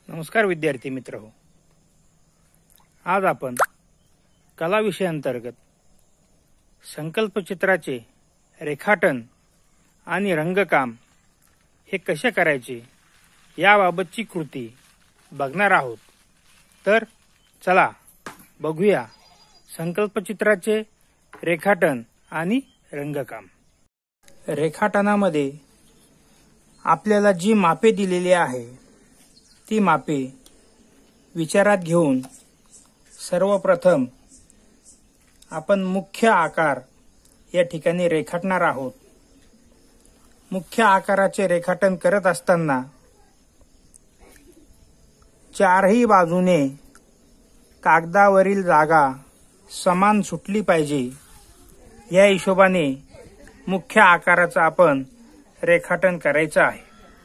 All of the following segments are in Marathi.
नमस्कार विद्यार्थी मित्र हो. आज आपण कला विषयाअंतर्गत संकल्पचित्राचे रेखाटन आणि रंगकाम हे कसे करायचे याबाबतची कृती बघणार आहोत. तर चला बघूया संकल्पचित्राचे रेखाटन आणि रंगकाम. रेखाटनामध्ये आपल्याला जी मापे दिलेली आहे ती मापे विचारात घेऊन सर्वप्रथम आपण मुख्य आकार या ठिकाणी रेखाटणार आहोत. मुख्य आकाराचे रेखाटन करत असताना चारही बाजूने कागदावरील जागा समान सुटली पाहिजे या हिशोबाने मुख्य आकाराचं आपण रेखाटन करायचं आहे.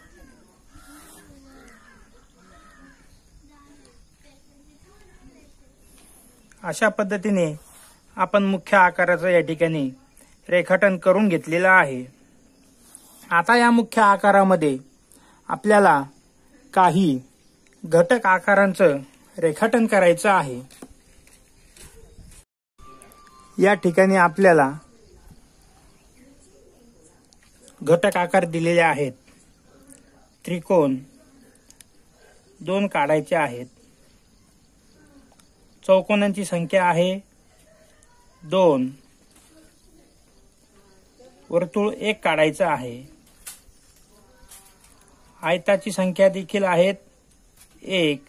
अशा पद्धतीने आपण मुख्य आकाराचं या ठिकाणी रेखाटन करून घेतलेलं आहे. आता या मुख्य आकारामध्ये आपल्याला काही घटक आकारांचं रेखाटन करायचं आहे. या ठिकाणी आपल्याला घटक आकार दिलेले आहेत. त्रिकोण 2 काढायचे आहेत. चौकोनांची संख्या आहे 2. वर्तुळ 1 काढायचं आहे. आयताची संख्या देखील आहेत 1.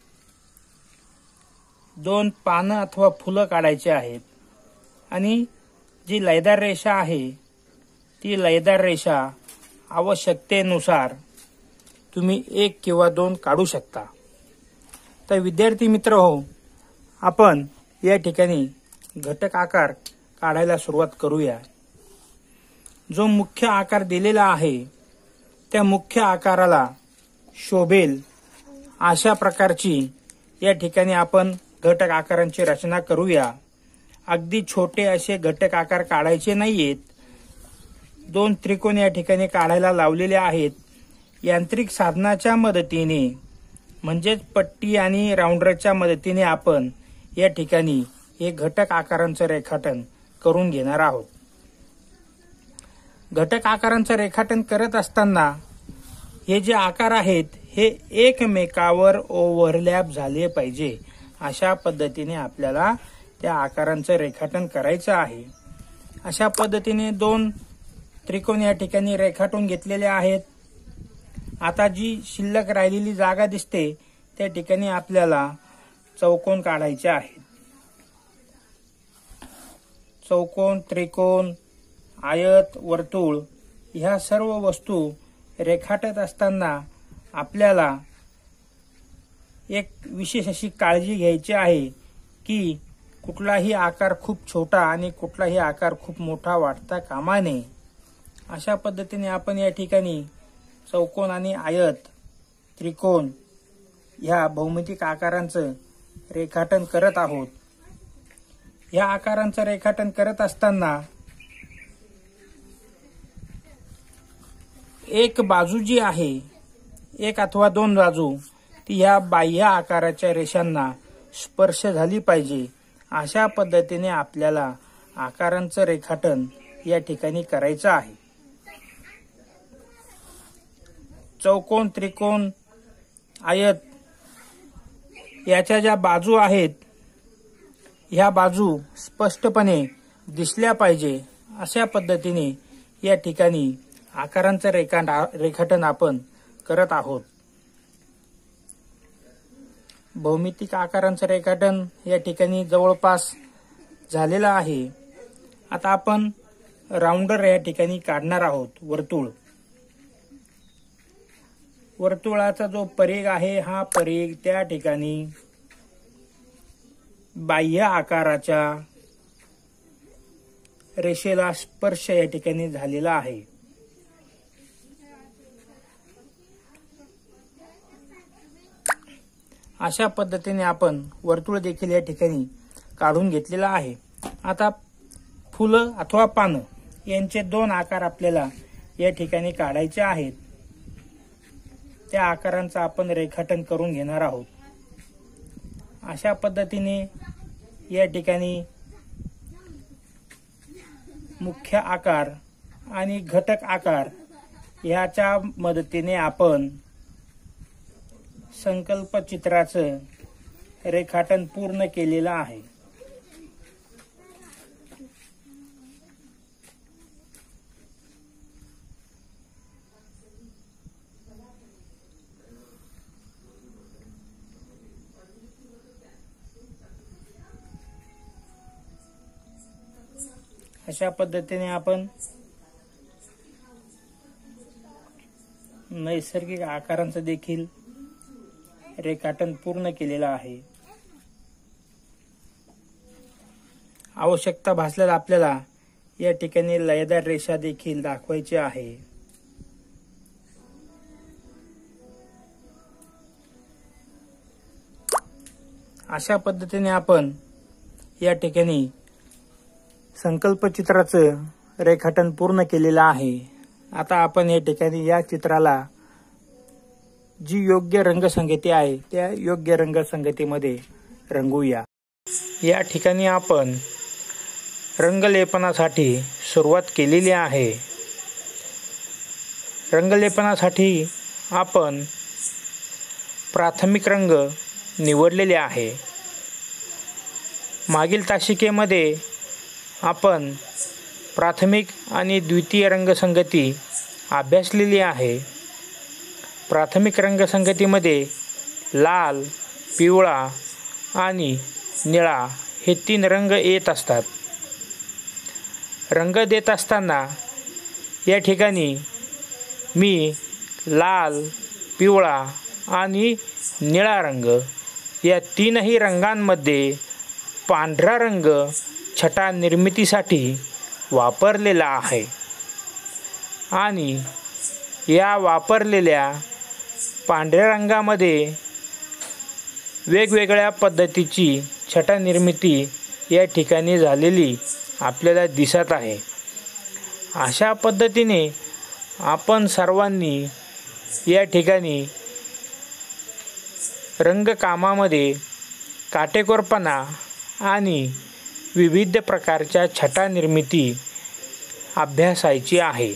2 पानं अथवा फुलं काढायची आहेत आणि जी लयदार रेषा आहे ती लयदार रेषा आवश्यकतेनुसार तुम्ही 1 किंवा 2 काढू शकता. तर विद्यार्थी मित्र हो, आपण या ठिकाणी घटक आकार काढायला सुरुवात करूया. जो मुख्य आकार दिलेला आहे त्या मुख्य आकाराला शोभेल अशा प्रकारची या ठिकाणी आपण घटक आकारांची रचना करूया. अगदी छोटे असे घटक आकार काढायचे नाहीयेत. 2 त्रिकोण या ठिकाणी काढायला लावलेले आहेत. यांत्रिक साधनाच्या मदतीने म्हणजेच पट्टी आणि राऊंडरच्या मदतीने आपण या ठिकाणी हे घटक आकारांचं रेखाटन करून घेणार आहोत. घटक आकारांचं रेखाटन करत असताना हे जे आकार आहेत हे एकमेकावर ओव्हरलॅप झाले पाहिजे अशा पद्धतीने आपल्याला त्या आकारांचं रेखाटन करायचं आहे. अशा पद्धतीने 2 त्रिकोण या ठिकाणी रेखाटून घेतलेले आहेत. आता जी शिल्लक राहिलेली जागा दिसते त्या ठिकाणी आपल्याला चौकोन काढायचे आहेत. चौकोन, त्रिकोण, आयत, वर्तुळ ह्या सर्व वस्तू रेखाटत असताना आपल्याला एक विशेष अशी काळजी घ्यायची आहे की कुठलाही आकार खूप छोटा आणि कुठलाही आकार खूप मोठा वाटता कामा नये. अशा पद्धतीने आपण या ठिकाणी चौकोन आणि आयत, त्रिकोण ह्या भौमितिक आकारांचं रेखाटन करत आहोत. या आकारांचं रेखाटन करत असताना एक बाजू जी आहे, 1 अथवा 2 बाजू ती ह्या बाह्य आकाराच्या रेषांना स्पर्श झाली पाहिजे. अशा पद्धतीने आपल्याला आकारांचं रेखाटन या ठिकाणी करायचं आहे. चौकोन, त्रिकोण, आयत याच्या ज्या बाजू आहेत ह्या बाजू स्पष्टपणे दिसल्या पाहिजे अशा पद्धतीने या ठिकाणी आकारांचं रेखाटन आपण करत आहोत. भौमितिक आकारांचं रेखाटन या ठिकाणी जवळपास झालेलं आहे. आता आपण राऊंडर या ठिकाणी काढणार आहोत. वर्तुळाचा जो परिघ आहे हा परिघ त्या ठिकाणी बाह्य आकाराच्या रेषेला स्पर्श या ठिकाणी झालेला आहे. अशा पद्धतीने आपण वर्तुळ देखील या ठिकाणी काढून घेतलेला आहे. आता फुलं अथवा पानं यांचे 2 आकार आपल्याला या ठिकाणी काढायचे आहेत. त्या आकारांचं आपण रेखाटन करून घेणार आहोत। अशा पद्धतीने या ठिकाणी मुख्य आकार आणि घटक आकार याच्या मदतीने आपण संकल्प चित्राचं रेखाटन पूर्ण केलेलं आहे। अशा पद्धतीने आपण नैसर्गिक आकारांचं देखील रेखाटन पूर्ण केलेलं आहे। आवश्यकता भासल्यास आपल्याला या ठिकाणी लयदार रेषा देखील दाखवायची आहे। अशा पद्धतीने आपण या ठिकाणी संकल्प चित्राचं रेखाटन पूर्ण केलेलं आहे। आता आपण या ठिकाणी या चित्राला जी योग्य रंगसंगती आहे त्या योग्य रंगसंगतीमध्ये रंगवूया। या ठिकाणी आपण रंगलेपनासाठी सुरुवात केलेली आहे। रंगलेपनासाठी आपण प्राथमिक रंग निवडलेले आहे। मागील तासिकेमध्ये आपण प्राथमिक आणि द्वितीय रंगसंगती अभ्यासलेली आहे। प्राथमिक रंगसंगतीमध्ये लाल, पिवळा आणि निळा हे 3 रंग येत असतात। रंग देत असताना या ठिकाणी मी लाल, पिवळा आणि निळा रंग या 3ही रंगांमध्ये पांढरा रंग छटा निर्मितीसाठी वापरलेला आहे आणि या वापरलेल्या पांढऱ्या रंगामध्ये वेगवेगळ्या पद्धतीची छटा निर्मिती या ठिकाणी झालेली आपल्याला दिसत आहे। अशा पद्धतीने आपण सर्वांनी या ठिकाणी रंगकामामध्ये काटेकोरपणा आणि विविध प्रकारच्या छटा निर्मिती अभ्यासायची आहे।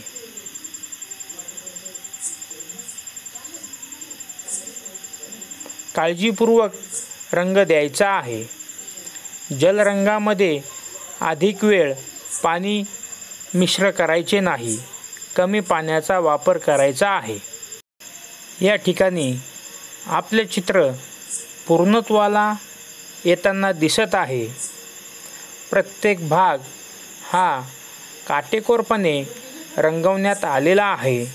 काळजीपूर्वक रंग द्यायचा आहे। जलरंगामध्ये अधिक वेळ पाणी मिश्र करायचे नाही, कमी पाण्याचा वापर करायचा आहे। या ठिकाणी आपले चित्र पूर्णत्वाला येताना दिसत आहे। प्रत्येक भाग हा काटेकोरपणे रंगवण्यात आलेला आहे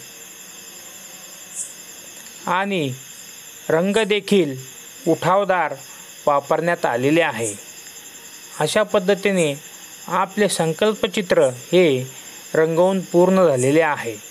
आणि रंग देखील उठावदार वापरण्यात आलेले आहे। अशा पद्धतीने आपले संकल्पचित्र हे रंगवून पूर्ण झालेले आहे।